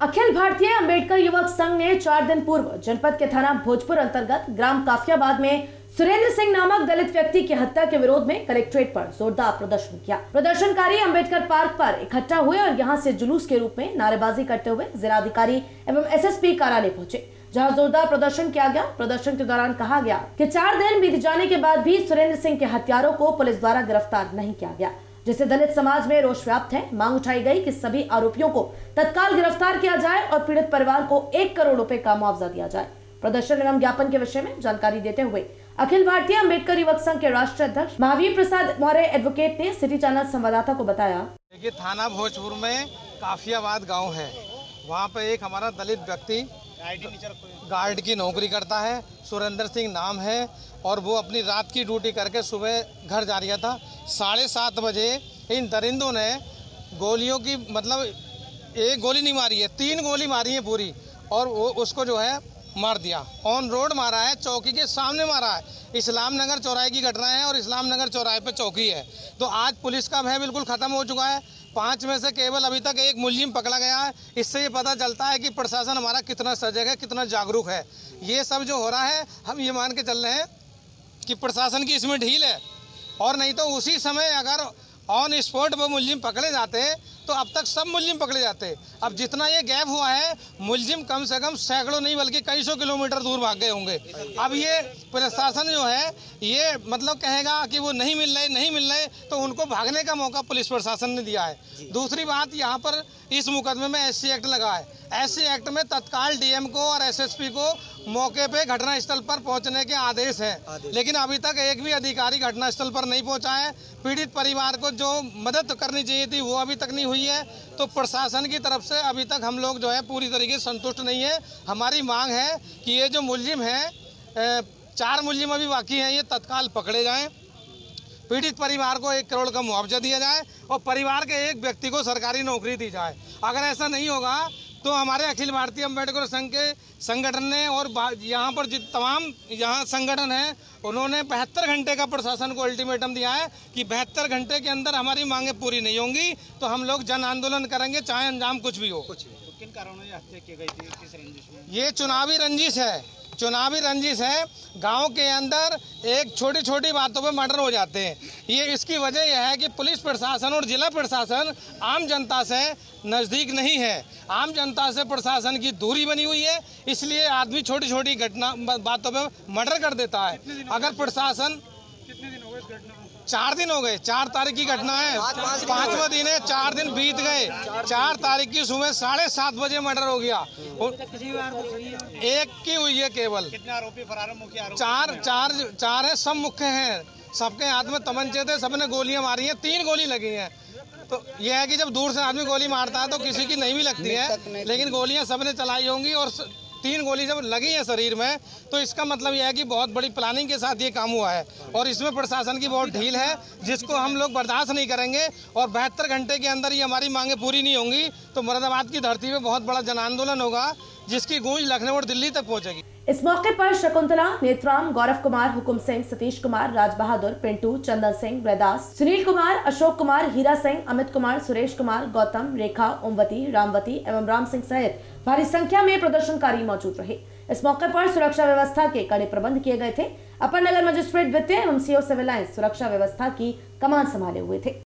अखिल भारतीय अंबेडकर युवक संघ ने 4 दिन पूर्व जनपद के थाना भोजपुर अंतर्गत ग्राम काफियाबाद में सुरेंद्र सिंह नामक दलित व्यक्ति की हत्या के विरोध में कलेक्ट्रेट पर जोरदार प्रदर्शन किया। प्रदर्शनकारी अंबेडकर पार्क पर इकट्ठा हुए और यहां से जुलूस के रूप में नारेबाजी करते हुए जिलाधिकारी एवं एसएसपी कार्यालय पहुंचे, जहां जोरदार प्रदर्शन किया गया। प्रदर्शन के दौरान कहा गया कि 4 दिन बीत जाने के बाद भी सुरेंद्र सिंह के हत्यारों को पुलिस द्वारा गिरफ्तार नहीं किया गया, जिससे दलित समाज में रोष व्याप्त है। मांग उठाई गई कि सभी आरोपियों को तत्काल गिरफ्तार किया जाए और पीड़ित परिवार को 1 करोड़ रुपए का मुआवजा दिया जाए। प्रदर्शन एवं ज्ञापन के विषय में जानकारी देते हुए अखिल भारतीय अंबेडकर युवक संघ के राष्ट्रीय अध्यक्ष महावीर प्रसाद मौर्य एडवोकेट ने सिटी चैनल संवाददाता को बताया कि थाना भोजपुर में काफियाबाद गांव है, वहां पे एक हमारा दलित व्यक्ति गार्ड की नौकरी करता है, सुरेंद्र सिंह नाम है, और वो अपनी रात की ड्यूटी करके सुबह घर जा रहा था। 7:30 बजे इन दरिंदों ने गोलियों की एक गोली नहीं मारी है, 3 गोली मारी है पूरी, और वो उसको जो है मार दिया। ऑन रोड मारा है, चौकी के सामने मारा है। इस्लाम नगर चौराहे की घटना है और इस्लाम नगर चौराहे पे चौकी है। तो आज पुलिस का भय बिल्कुल खत्म हो चुका है। 5 में से केवल अभी तक 1 मुलजिम पकड़ा गया है। इससे ये पता चलता है कि प्रशासन हमारा कितना सजग है, कितना जागरूक है। ये सब जो हो रहा है, हम ये मान के चल रहे हैं कि प्रशासन की इसमें ढील है, और नहीं तो उसी समय अगर ऑन स्पॉट वो मुलजिम पकड़े जाते तो अब तक सब मुलजिम पकड़े जाते। अब जितना ये गैप हुआ है, मुलजिम कम से कम सैकड़ों नहीं बल्कि कई सौ किलोमीटर दूर भाग गए होंगे। अब ये प्रशासन जो है ये कहेगा कि वो नहीं मिल रहे, तो उनको भागने का मौका पुलिस प्रशासन ने दिया है। दूसरी बात, यहाँ पर इस मुकदमे में SC एक्ट लगा है। SC एक्ट में तत्काल DM को और SSP को मौके पे घटनास्थल पर पहुंचने के आदेश हैं, लेकिन अभी तक एक भी अधिकारी घटनास्थल पर नहीं पहुंचा है। पीड़ित परिवार को जो मदद करनी चाहिए थी वो अभी तक नहीं हुई है। तो प्रशासन की तरफ से अभी तक हम लोग जो है पूरी तरीके से संतुष्ट नहीं है। हमारी मांग है कि ये जो मुलजिम हैं, 4 मुलजिम अभी बाकी हैं, ये तत्काल पकड़े जाएं। पीड़ित परिवार को 1 करोड़ का मुआवजा दिया जाए और परिवार के एक व्यक्ति को सरकारी नौकरी दी जाए। अगर ऐसा नहीं होगा तो हमारे अखिल भारतीय अंबेडकर संघ के संगठन ने और यहाँ पर तमाम यहाँ संगठन हैं, उन्होंने 72 घंटे का प्रशासन को अल्टीमेटम दिया है कि 72 घंटे के अंदर हमारी मांगें पूरी नहीं होंगी तो हम लोग जन आंदोलन करेंगे, चाहे अंजाम कुछ भी हो। तो किन कारणों से हत्या की गई थी, किस रंजिश में? ये चुनावी रंजिश है। गांव के अंदर एक छोटी छोटी बातों पे मर्डर हो जाते हैं। ये इसकी वजह यह है कि पुलिस प्रशासन और जिला प्रशासन आम जनता से नज़दीक नहीं है। आम जनता से प्रशासन की दूरी बनी हुई है, इसलिए आदमी छोटी छोटी बातों पे मर्डर कर देता है। अगर प्रशासन कितने दिन हो गए इस घटना को? 4 दिन हो गए। 4 तारीख की घटना है, 5वां दिन है, 4 दिन बीत गए। 4 तारीख की सुबह 7:30 बजे मर्डर हो गया। एक की हुई है केवल। कितने आरोपी फरार हैं? मुख्य आरोपी 4 है, सब मुख्य हैं। सबके हाथ में तमंचे थे, सबने गोलियां मारी हैं, 3 गोली लगी हैं। तो यह है कि जब दूर से आदमी गोली मारता है तो किसी की नहीं भी लगती है, लेकिन गोलियां सबने चलाई होंगी और 3 गोली जब लगी है शरीर में, तो इसका मतलब यह है कि बहुत बड़ी प्लानिंग के साथ ये काम हुआ है और इसमें प्रशासन की बहुत ढील है, जिसको हम लोग बर्दाश्त नहीं करेंगे। और 72 घंटे के अंदर ये हमारी मांगें पूरी नहीं होंगी तो मुरादाबाद की धरती में बहुत बड़ा जन आंदोलन होगा, जिसकी गूंज लखनऊ और दिल्ली तक पहुंचेगी। इस मौके पर शकुंतला, नेत्राम, गौरव कुमार, हुकुम सिंह, सतीश कुमार, राज बहादुर, पिंटू, चंदन सिंह, ब्रदास, सुनील कुमार, अशोक कुमार, हीरा सिंह, अमित कुमार, सुरेश कुमार, गौतम, रेखा, ओमवती, रामवती एवं राम सिंह सहित भारी संख्या में प्रदर्शनकारी मौजूद रहे। इस मौके पर सुरक्षा व्यवस्था के कड़े प्रबंध किए गए थे। अपर नगर मजिस्ट्रेट द्वितीय एवं CO सिविल लाइंस सुरक्षा व्यवस्था की कमान संभाले हुए थे।